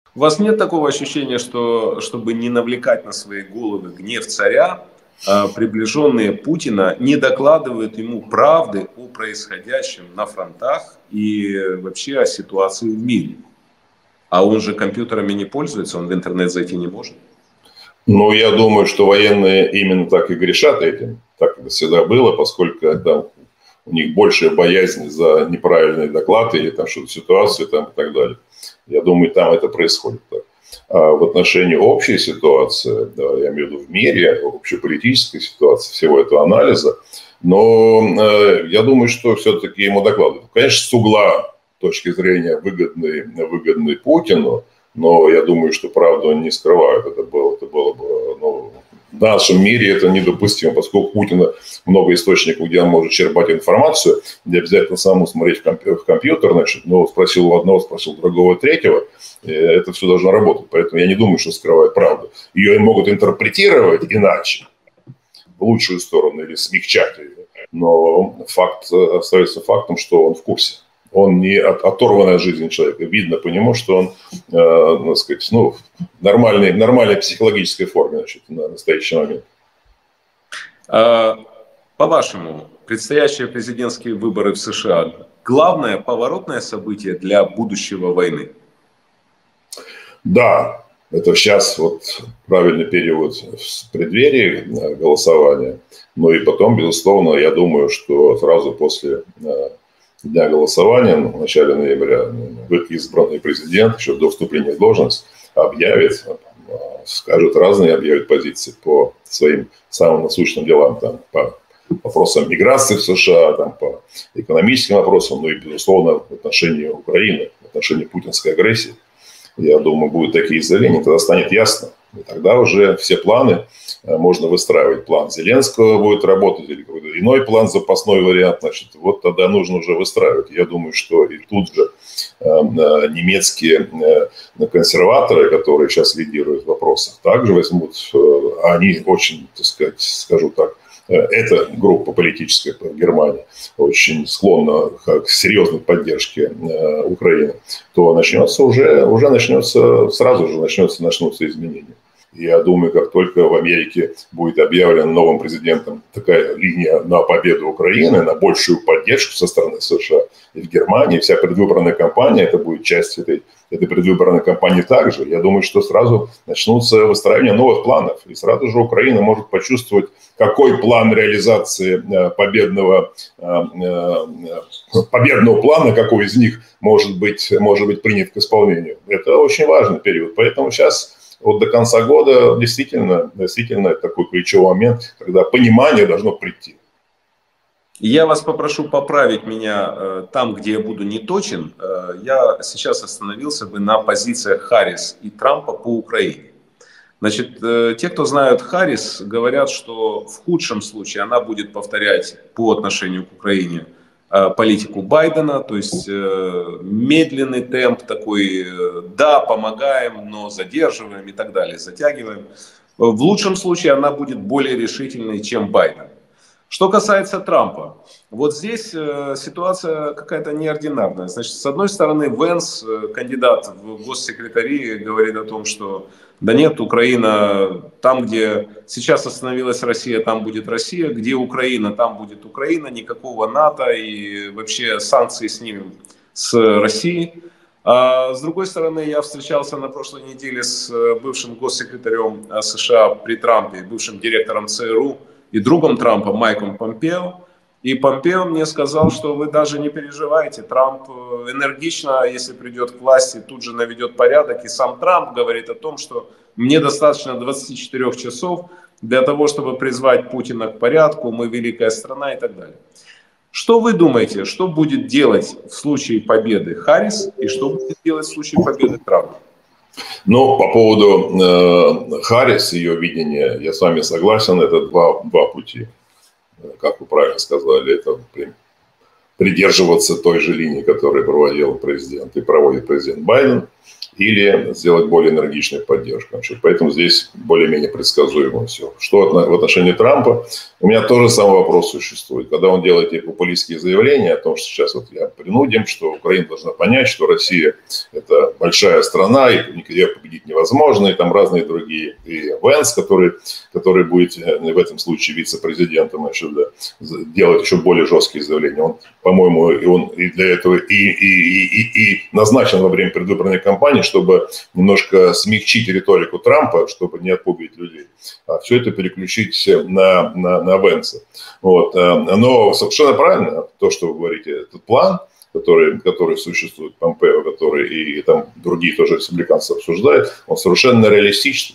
У вас нет такого ощущения, что, чтобы не навлекать на свои головы гнев царя, приближенные Путина не докладывают ему правды о происходящем на фронтах и вообще о ситуации в мире? А он же компьютерами не пользуется, он в интернет зайти не может. Ну, я думаю, что военные именно так и грешат этим. Так это всегда было, поскольку там у них большая боязнь за неправильный доклад или там что-то ситуацию там, и так далее. Я думаю, там это происходит так. А в отношении общей ситуации, да, я имею в виду в мире, общеполитической ситуации, всего этого анализа, но я думаю, что все-таки ему докладывают. Конечно, с угла точки зрения выгодный Путину, но я думаю, что правду он не скрывает. Это было бы, ну, в нашем мире это недопустимо, поскольку у Путина много источников, где он может черпать информацию, не обязательно самому смотреть в компьютер, значит, но спросил у одного, спросил другого, третьего, это все должно работать. Поэтому я не думаю, что скрывает правду. Ее могут интерпретировать иначе, в лучшую сторону или смягчать ее. Но факт остается фактом, что он в курсе. Он не оторван от жизни человека. Видно по нему, что он, так сказать, ну, в нормальной психологической форме, значит, на настоящий момент. По-вашему, предстоящие президентские выборы в США – главное поворотное событие для будущего войны? Да, это сейчас вот правильный период в преддверии голосования. Но и потом, безусловно, я думаю, что сразу после дня голосования, в начале ноября, избранный президент, еще до вступления в должность, объявит, скажет разные, объявит позиции по своим самым насущным делам, там, по вопросам миграции в США, там, по экономическим вопросам, ну и, безусловно, в отношении Украины, в отношении путинской агрессии. Я думаю, будут такие заявления, тогда станет ясно. И тогда уже все планы можно выстраивать. План Зеленского будет работать или какой-то иной план, запасной вариант. Значит, вот тогда нужно уже выстраивать. Я думаю, что и тут же немецкие консерваторы, которые сейчас лидируют в вопросах, также возьмут, они очень, так сказать, скажу так, эта группа политическая в Германии очень склонна к серьезной поддержке Украины, то начнется сразу же начнутся изменения. Я думаю, как только в Америке будет объявлена новым президентом такая линия на победу Украины, на большую поддержку со стороны США, и в Германии вся предвыборная кампания, это будет часть этой предвыборной кампании также, я думаю, что сразу начнутся выстраивание новых планов. И сразу же Украина может почувствовать, какой план реализации победного плана, какой из них может быть принят к исполнению. Это очень важный период. Поэтому сейчас вот до конца года действительно это такой ключевой момент, когда понимание должно прийти. Я вас попрошу поправить меня там, где я буду неточен. Я сейчас остановился бы на позициях Харрис и Трампа по Украине. Значит, те, кто знают Харрис, говорят, что в худшем случае она будет повторять по отношению к Украине политику Байдена, то есть медленный темп такой, да, помогаем, но задерживаем и так далее, затягиваем. В лучшем случае она будет более решительной, чем Байден. Что касается Трампа, вот здесь ситуация какая-то неординарная. Значит, с одной стороны, Венс, кандидат в госсекретари, говорит о том, что да нет, Украина, там, где сейчас остановилась Россия, там будет Россия, где Украина, там будет Украина, никакого НАТО и вообще санкции снимем с России. А с другой стороны, я встречался на прошлой неделе с бывшим госсекретарем США при Трампе, бывшим директором ЦРУ, и другом Трампа Майком Помпео. И Помпео мне сказал, что вы даже не переживайте, Трамп энергично, если придет к власти, тут же наведет порядок. И сам Трамп говорит о том, что мне достаточно 24 часов для того, чтобы призвать Путина к порядку, мы великая страна и так далее. Что вы думаете, что будет делать в случае победы Харрис и что будет делать в случае победы Трампа? Но по поводу Харрис, ее видения, я с вами согласен, это два пути. Как вы правильно сказали, это придерживаться той же линии, которую проводил президент и проводит президент Байден. или сделать более энергичную поддержку. Поэтому здесь более-менее предсказуемо все. Что в отношении Трампа, у меня тоже самый вопрос существует. Когда он делает эти популистские заявления о том, что сейчас вот я принудим, что Украина должна понять, что Россия – это большая страна, и никогда победить невозможно, и там разные другие. И Венс, который будет в этом случае вице-президентом, делать еще более жесткие заявления. Он, по-моему, и для этого и назначен во время предвыборной кампании, чтобы немножко смягчить риторику Трампа, чтобы не отпугивать людей, а все это переключить на Венса. Вот. Но совершенно правильно то, что вы говорите, этот план, который существует, Помпео, который и там другие тоже республиканцы обсуждают, он совершенно реалистичный,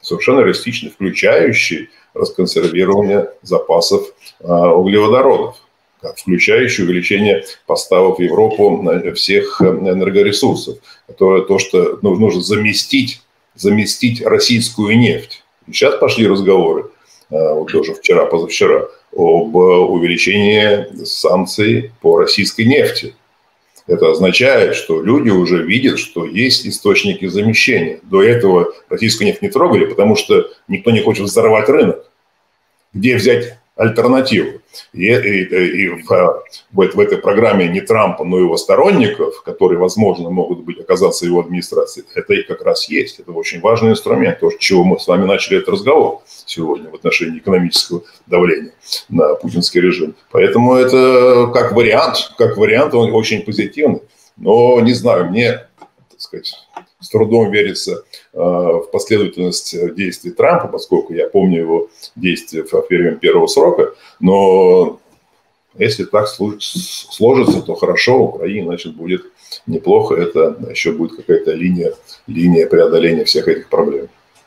включающий расконсервирование запасов углеводородов, включающий увеличение поставок в Европу всех энергоресурсов. То, что нужно заместить российскую нефть. И сейчас пошли разговоры, вот тоже вчера, позавчера, об увеличении санкций по российской нефти. Это означает, что люди уже видят, что есть источники замещения. До этого российскую нефть не трогали, потому что никто не хочет взорвать рынок. Где взять альтернативу? И в этой программе не Трампа, но и его сторонников, которые, возможно, могут оказаться в его администрации, это и как раз есть. Это очень важный инструмент, то, с чего мы с вами начали этот разговор сегодня в отношении экономического давления на путинский режим. Поэтому это как вариант он очень позитивный. Но не знаю, мне, так сказать, с трудом верится в последовательность действий Трампа, поскольку я помню его действия в время первого срока. Но если так сложится, то хорошо, Украине, значит, будет неплохо. Это еще будет какая-то линия преодоления всех этих проблем.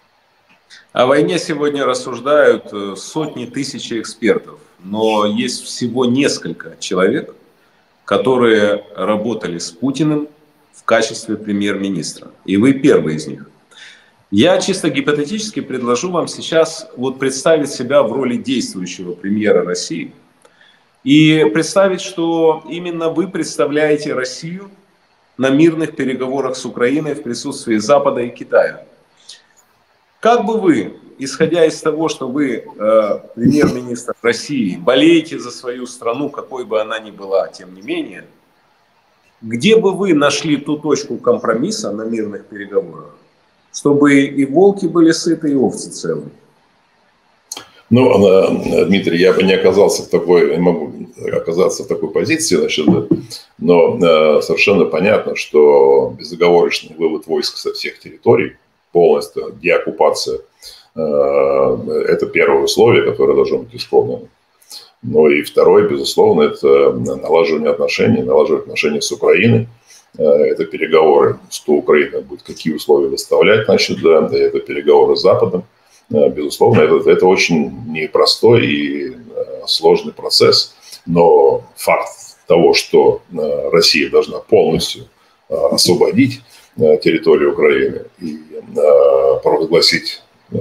О войне сегодня рассуждают сотни тысяч экспертов, но есть всего несколько человек, которые работали с Путиным в качестве премьер-министра. И вы первый из них. Я чисто гипотетически предложу вам сейчас представить себя в роли действующего премьера России и представить, что именно вы представляете Россию на мирных переговорах с Украиной в присутствии Запада и Китая. Как бы вы, исходя из того, что вы премьер-министр России, болеете за свою страну, какой бы она ни была, тем не менее, где бы вы нашли ту точку компромисса на мирных переговорах, чтобы и волки были сыты, и овцы целы? Ну, Дмитрий, я бы не могу оказаться в такой позиции, но совершенно понятно, что безоговорочный вывод войск со всех территорий, полностью деоккупация, это первое условие, которое должно быть исполнено. Ну и второе, безусловно, это налаживание отношений с Украиной. Это переговоры, что Украина будет, какие условия выставлять, это переговоры с Западом. Безусловно, это очень непростой и сложный процесс. Но факт того, что Россия должна полностью освободить территорию Украины и провозгласить,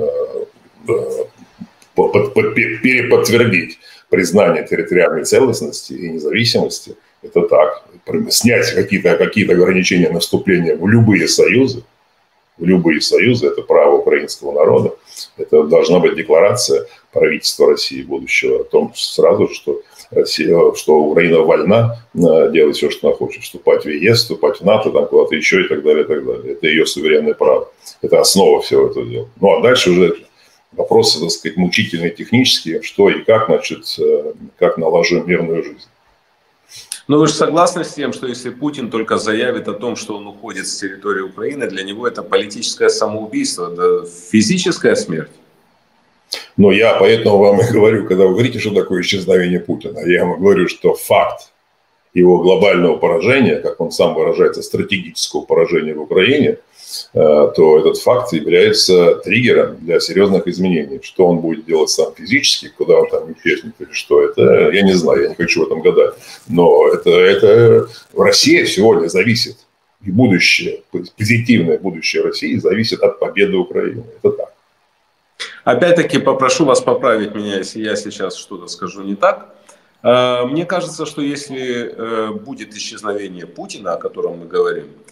переподтвердить признание территориальной целостности и независимости, это так. Снять какие-то ограничения на вступление в любые союзы, это право украинского народа. Это должна быть декларация правительства России будущего о том сразу, что Украина вольна делать все, что она хочет. Вступать в ЕС, вступать в НАТО, там куда-то еще и так далее, и так далее. Это ее суверенное право. Это основа всего этого дела. Ну, а дальше уже вопросы, так сказать, мучительные, технические, что и как, как наложим мирную жизнь. Но вы же согласны с тем, что если Путин только заявит о том, что он уходит с территории Украины, для него это политическое самоубийство, да, физическая смерть? Но я поэтому вам и говорю, когда вы говорите, что такое исчезновение Путина, я вам говорю, что факт его глобального поражения, как он сам выражается, стратегического поражения в Украине, то этот факт является триггером для серьезных изменений. Что он будет делать сам физически, куда он там исчезнет или что, это я не знаю, я не хочу в этом гадать. Но это Россия сегодня зависит, и будущее, позитивное будущее России зависит от победы Украины. Это так. Опять-таки попрошу вас поправить меня, если я сейчас что-то скажу не так. Мне кажется, что если будет исчезновение Путина, о котором мы говорим,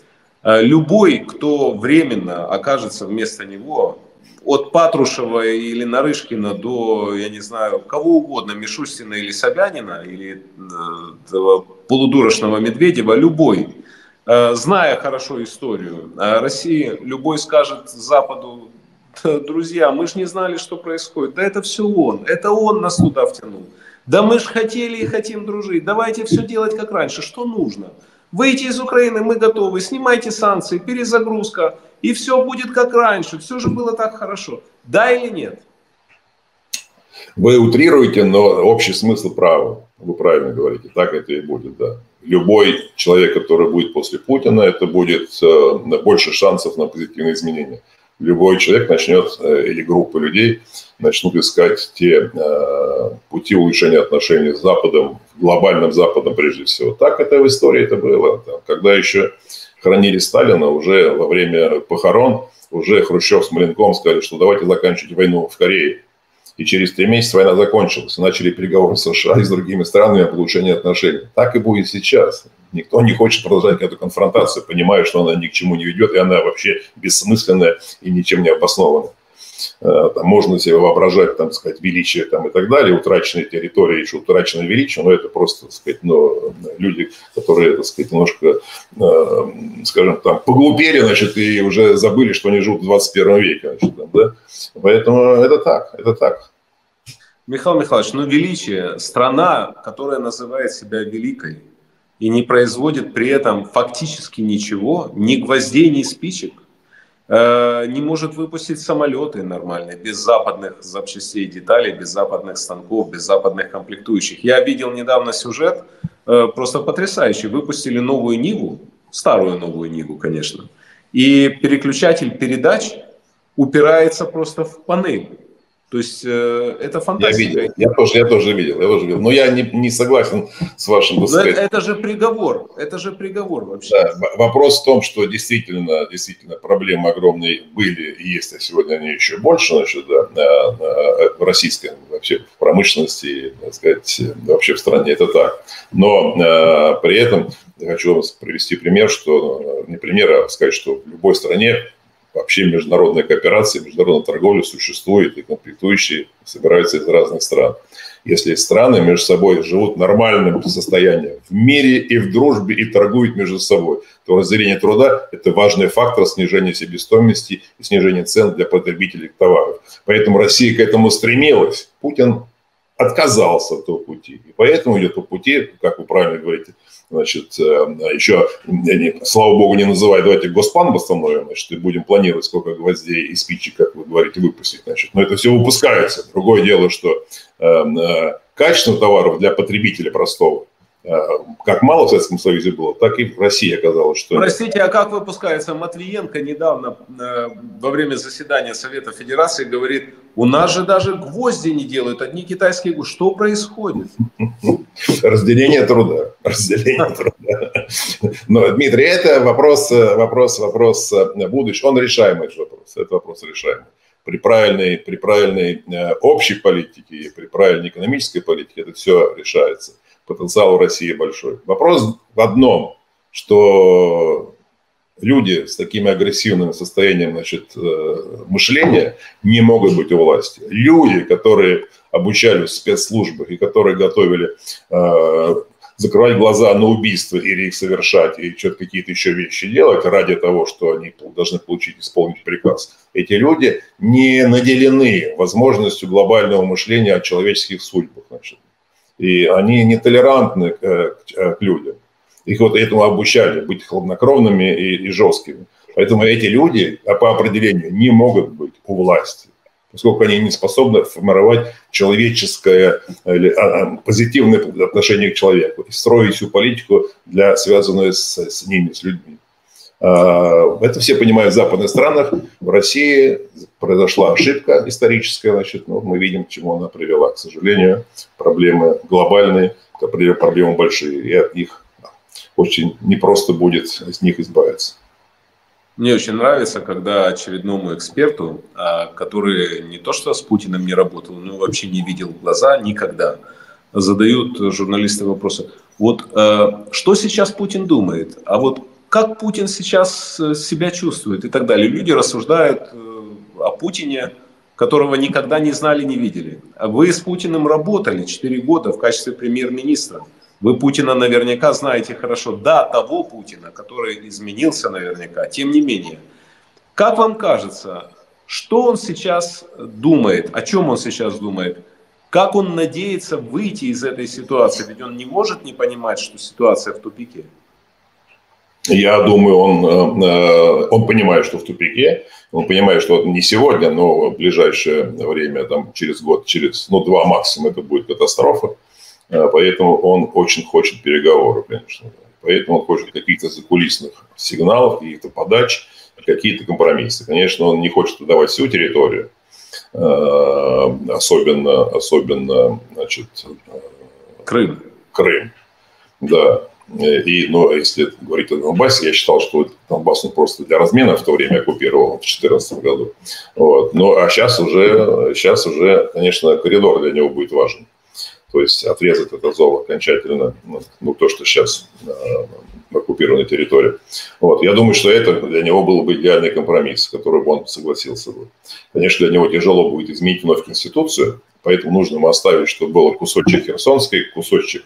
Любой, кто временно окажется вместо него, от Патрушева или Нарышкина до, я не знаю, кого угодно, Мишустина или Собянина, или полудурочного Медведева, любой, зная хорошо историю России, любой скажет Западу: друзья, мы же не знали, что происходит. Да это все он. Это он нас туда втянул. Да мы же хотели и хотим дружить. Давайте все делать как раньше. Что нужно? Выйти из Украины мы готовы. Снимайте санкции, перезагрузка. И все будет как раньше. Все же было так хорошо. Да или нет? Вы утрируете, но общий смысл права. Вы правильно говорите. Так это и будет, да. Любой человек, который будет после Путина, это будет больше шансов на позитивные изменения. Любой человек начнет, или группа людей начнут искать те пути улучшения отношений с Западом, глобальным Западом прежде всего. Так это в истории это было. Когда еще хоронили Сталина, уже во время похорон, уже Хрущев с Маленковым сказали, что давайте заканчивать войну в Корее. И через 3 месяца война закончилась. Начали переговоры с США и с другими странами о улучшении отношений. Так и будет сейчас. Никто не хочет продолжать эту конфронтацию, понимая, что она ни к чему не ведет, и она вообще бессмысленная и ничем не обоснована. Там можно себе воображать, там, сказать, величие там, и так далее, утраченные территории, еще утраченное величие, но это просто, так сказать, люди, которые, так сказать, немножко, скажем, там, поглупели, значит, и уже забыли, что они живут в 21 веке. Значит, там, да? Поэтому это так, это так. Михаил Михайлович, величие, страна, которая называет себя великой и не производит при этом фактически ничего, ни гвоздей, ни спичек, не может выпустить самолеты нормальные, без западных запчастей и деталей, без западных станков, без западных комплектующих. Я видел недавно сюжет, просто потрясающий. Выпустили новую Ниву, старую новую Ниву, конечно, и переключатель передач упирается просто в панель. То есть это фантастика. Я тоже видел. Но я не согласен с вашим высказыванием. Это же приговор вообще. Да, вопрос в том, что действительно проблемы огромные были и есть, а сегодня они еще больше, значит, да, в российской вообще в промышленности, так сказать, вообще в стране это так. Но при этом я хочу вам привести пример, что не пример, а сказать, что в любой стране вообще международная кооперация, международная торговля существует, и комплектующие собираются из разных стран. Если страны между собой живут в нормальном состоянии, в мире и в дружбе, и торгуют между собой, то разделение труда – это важный фактор снижения себестоимости и снижения цен для потребителей товаров. Поэтому Россия к этому стремилась. Путин отказался от этого пути. И поэтому идет по пути, как вы правильно говорите, значит, еще, слава богу, не называй, давайте Госплан восстановим, значит, и будем планировать, сколько гвоздей и спичек, как вы говорите, выпустить, значит. Но это все выпускается. Другое дело, что качество товаров для потребителя простого, как мало в Советском Союзе было, так и в России оказалось, что... Простите, а как выпускается? Матвиенко недавно во время заседания Совета Федерации говорит: у нас же даже гвозди не делают, одни китайские гвозди. Что происходит? Разделение труда. Но, Дмитрий, это вопрос будущего. Он решаемый вопрос. Это вопрос решаемый. При правильной общей политике и при правильной экономической политике это все решается. Потенциал у России большой. Вопрос в одном, что люди с таким агрессивным состоянием, значит, мышления не могут быть у власти. Люди, которые обучались в спецслужбах и которые готовили закрывать глаза на убийство или их совершать, и что-то какие-то еще вещи делать ради того, что они должны исполнить приказ. Эти люди не наделены возможностью глобального мышления о человеческих судьбах. Значит. И они нетолерантны к людям. Их вот этому обучали, быть хладнокровными и жесткими. Поэтому эти люди по определению не могут быть у власти, поскольку они не способны формировать человеческое, позитивное отношение к человеку и строить всю политику, связанную с ними, с людьми. Это все понимают в западных странах. В России произошла ошибка историческая, значит, мы видим, к чему она привела. К сожалению, проблемы глобальные, проблемы большие, и от них очень непросто будет с них избавиться. Мне очень нравится, когда очередному эксперту, который не то что с Путиным не работал, но вообще не видел в глаза никогда, задают журналисты вопросы: вот что сейчас Путин думает? А вот как Путин сейчас себя чувствует и так далее. Люди рассуждают о Путине, которого никогда не знали, не видели. А вы с Путиным работали 4 года в качестве премьер-министра. Вы Путина наверняка знаете хорошо. Да, того Путина, который изменился наверняка. Тем не менее, как вам кажется, что он сейчас думает, о чем он сейчас думает? Как он надеется выйти из этой ситуации? Ведь он не может не понимать, что ситуация в тупике. Я думаю, он понимает, что в тупике. Он понимает, что не сегодня, но в ближайшее время, там, через год, через 2 максимум, это будет катастрофа. Поэтому он очень хочет переговоров, конечно. Поэтому он хочет каких-то закулисных сигналов, каких-то подач, какие-то компромиссы. Конечно, он не хочет отдавать всю территорию, особенно значит, Крым. Да. Но если говорить о Донбассе, я считал, что Донбасс просто для размена в то время оккупировал в 2014 году. Вот. А сейчас уже, конечно, коридор для него будет важен. То есть отрезать от Азова окончательно, то, что сейчас оккупированная территория. Вот. Я думаю, что это для него был бы идеальный компромисс, который бы он согласился бы. Конечно, для него тяжело будет изменить вновь Конституцию, поэтому нужно ему оставить, чтобы был кусочек Херсонской, кусочек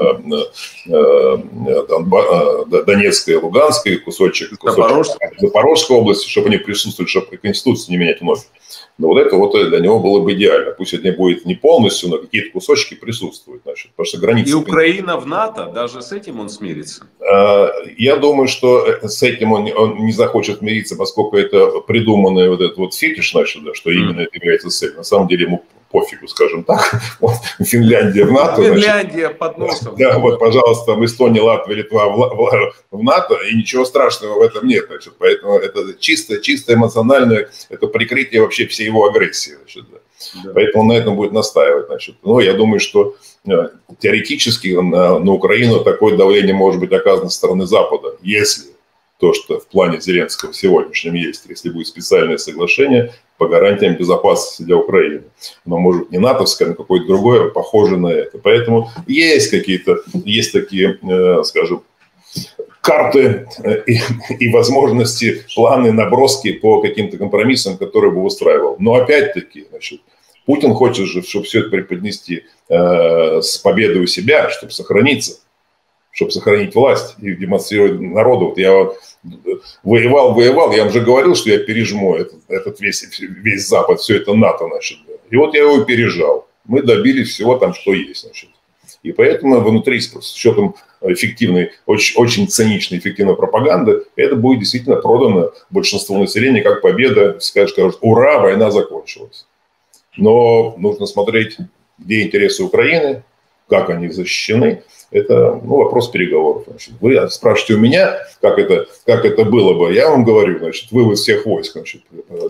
Донецкой и Луганской, кусочек Запорожской области, чтобы они присутствовали, чтобы Конституцию не менять вновь. Но вот это для него было бы идеально. Пусть это не будет не полностью, но какие-то кусочки присутствуют. Значит, потому что границы... И Украина в НАТО, даже с этим он смирится? Я думаю, что с этим он не захочет мириться, поскольку это придуманный вот этот фетиш, значит, да, что именно это является целью. На самом деле ему пофигу, скажем так. Вот, Финляндия в НАТО. Финляндия под носом. Да, вот, пожалуйста, в Эстонии, Латвии, Литва в НАТО, и ничего страшного в этом нет. Значит, поэтому это чисто эмоциональное, это прикрытие вообще всей его агрессии. Значит, да. Да. Поэтому он на этом будет настаивать. Значит. Но я думаю, что теоретически на Украину такое давление может быть оказано со стороны Запада, если то, что в плане Зеленского сегодняшнем есть, если будет специальное соглашение по гарантиям безопасности для Украины. Но, может, не натовское, но какое-то другое, похожее на это. Поэтому есть такие, скажем, карты и возможности, планы, наброски по каким-то компромиссам, которые бы устраивал. Но опять-таки, значит, Путин хочет же, чтобы все это преподнести с победой у себя, чтобы сохраниться, чтобы сохранить власть и демонстрировать народу. Вот я воевал, я вам же говорил, что я пережму этот весь Запад, все это НАТО, значит. И вот я его пережал. Мы добились всего там, что есть, значит. И поэтому внутри, с учетом эффективной, очень циничной, эффективной пропаганды, это будет действительно продано большинству населения как победа. Скажут, ура, война закончилась. Но нужно смотреть, где интересы Украины, как они защищены. Это вопрос переговоров. Значит, вы спрашиваете у меня, как это было бы. Я вам говорю, значит, вывод всех войск, значит,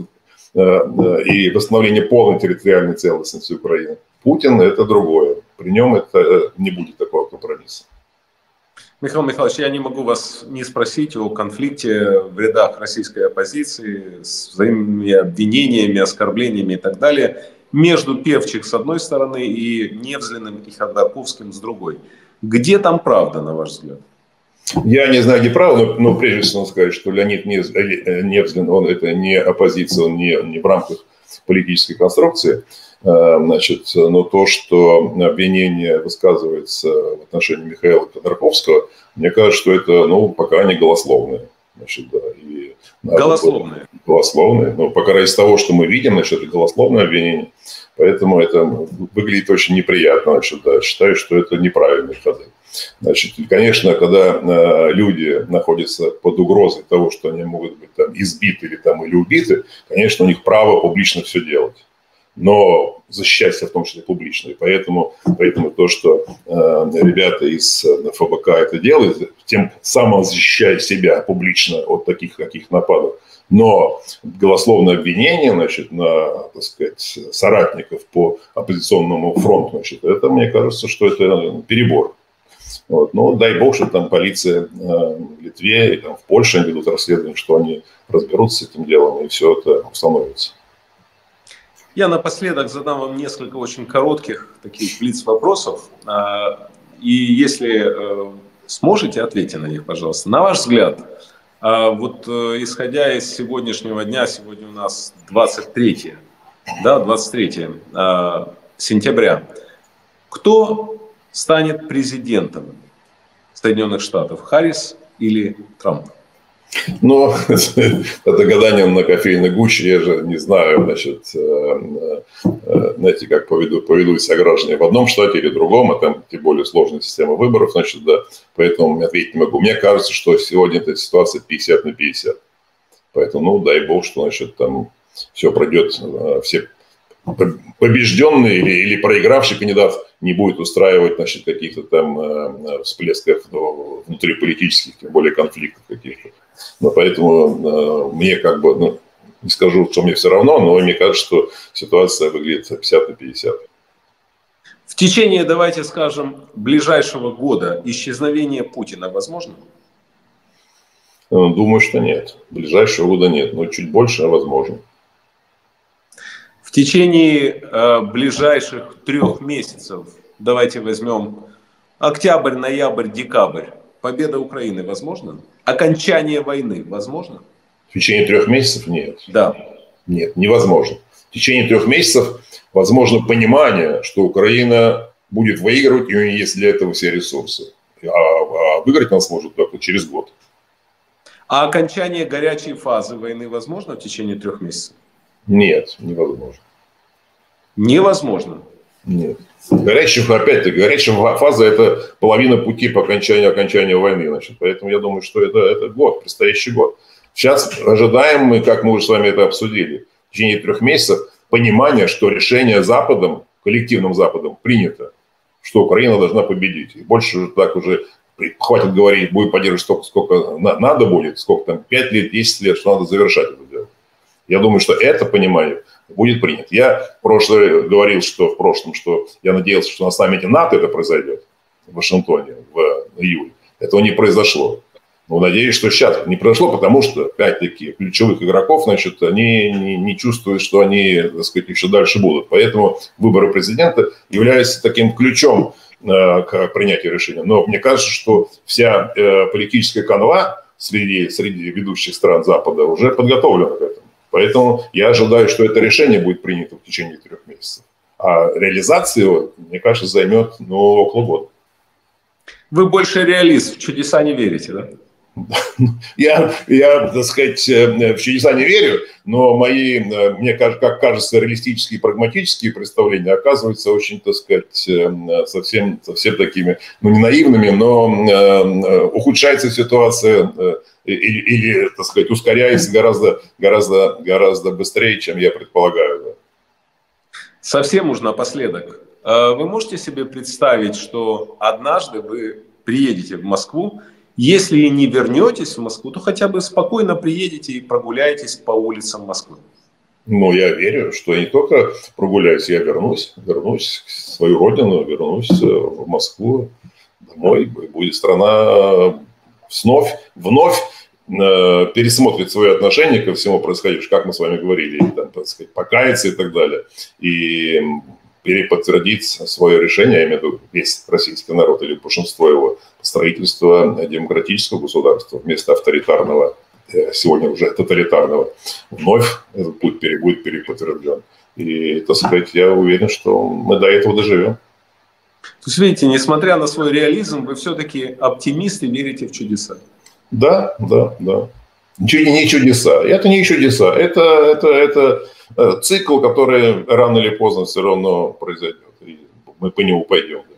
и восстановление полной территориальной целостности Украины. Путин – это другое. При нем это не будет такого компромисса. Михаил Михайлович, я не могу вас не спросить о конфликте в рядах российской оппозиции с взаимными обвинениями, оскорблениями и так далее между Певчих с одной стороны и Невзлиным и Ходорковским с другой. Где там правда, на ваш взгляд? Я не знаю, где правда, но прежде всего сказать, что Леонид Невзлин, он это не оппозиция, он не в рамках политической конструкции. Значит, но то, что обвинение высказывается в отношении Михаила Ходорковского, мне кажется, что это, пока не голословное. Значит, да, и голословное. Голословное. Но пока из того, что мы видим, значит, это голословное обвинение. Поэтому это выглядит очень неприятно. Значит, да, считаю, что это неправильные ходы. Значит, конечно, когда люди находятся под угрозой того, что они могут быть там избиты или убиты, конечно, у них право публично все делать. Но защищаться в том числе публично. И поэтому то, что ребята из ФБК это делают, тем самым защищая себя публично от таких нападок. Но голословное обвинение, значит, на, так сказать, соратников по оппозиционному фронту, значит, это, мне кажется, что это перебор. Вот. Ну, дай бог, что там полиция в Литве и в Польше ведут расследование, что они разберутся с этим делом, и все это установится. Я напоследок задам вам несколько очень коротких таких блиц-вопросов. И если сможете, ответьте на них, пожалуйста. На ваш взгляд, вот исходя из сегодняшнего дня, сегодня у нас 23 сентября, кто станет президентом Соединенных Штатов, Харрис или Трамп? Ну, это гадание на кофейной гуще, я же не знаю, значит, знаете, как поведут себя граждане в одном штате или в другом, а там тем более сложная система выборов, значит, да, поэтому ответить не могу. Мне кажется, что сегодня эта ситуация 50 на 50. Поэтому, ну, дай бог, что, значит, там все пройдет, все побежденный или проигравший кандидат не будет устраивать, значит, каких-то там всплесков внутриполитических, тем более конфликтов каких-то. Но поэтому мне как бы, ну, не скажу, что мне все равно, но мне кажется, что ситуация выглядит 50 на 50. В течение, давайте скажем, ближайшего года исчезновение Путина возможно? Думаю, что нет. Ближайшего года нет, но чуть больше возможно. В течение ближайших 3 месяцев, давайте возьмем октябрь, ноябрь, декабрь, победа Украины возможно? Окончание войны возможно? В течение 3 месяцев нет. Да. Нет, невозможно. В течение 3 месяцев возможно понимание, что Украина будет выигрывать, и у нее есть для этого все ресурсы. А выиграть она сможет только через год. А окончание горячей фазы войны возможно в течение 3 месяцев? Нет, невозможно. Невозможно? Нет. Опять-таки, горячая фаза – это половина пути по окончанию войны. Значит. Поэтому я думаю, что это год, предстоящий год. Сейчас ожидаем мы, как мы уже с вами это обсудили, в течение 3 месяцев понимание, что решение Западом, коллективным Западом принято, что Украина должна победить. И больше так уже хватит говорить, будет поддерживать столько, сколько надо будет, сколько там, 5 лет, 10 лет, что надо завершать это дело. Я думаю, что это понимание будет принято. Я в прошлом говорил, что я надеялся, что на саммите НАТО это произойдет в Вашингтоне в июле. Этого не произошло. Но надеюсь, что сейчас не произошло, потому что, опять-таки, ключевых игроков, значит, они не чувствуют, что они, так сказать, еще дальше будут. Поэтому выборы президента являются таким ключом к принятию решения. Но мне кажется, что вся политическая канва среди ведущих стран Запада уже подготовлена к этому. Поэтому я ожидаю, что это решение будет принято в течение 3 месяцев. А реализация его, мне кажется, займет около года. Вы больше реалист, в чудеса не верите, да? Я, так сказать, в чудеса не верю, но мои, мне как кажется, реалистические и прагматические представления оказываются очень, так сказать, совсем такими, не наивными, но ухудшается ситуация или, так сказать, ускоряется гораздо быстрее, чем я предполагаю. Да. Совсем уж напоследок. Вы можете себе представить, что однажды вы приедете в Москву, если и не вернетесь в Москву, то хотя бы спокойно приедете и прогуляетесь по улицам Москвы? Ну, я верю, что я не только прогуляюсь, я вернусь в свою родину, вернусь в Москву, домой. Будет страна вновь пересмотрит свои отношения ко всему происходящему, как мы с вами говорили, там, так сказать, покаяться и так далее. И переподтвердить свое решение, я имею в виду весь российский народ или большинство его, строительства демократического государства вместо авторитарного, сегодня уже тоталитарного. Вновь этот путь будет переподтвержден. И, так сказать, я уверен, что мы до этого доживем. То есть, видите, несмотря на свой реализм, вы все-таки оптимист и верите в чудеса. Да. Не чудеса. Это не чудеса. Это цикл, который рано или поздно все равно произойдет. И мы по нему пойдем.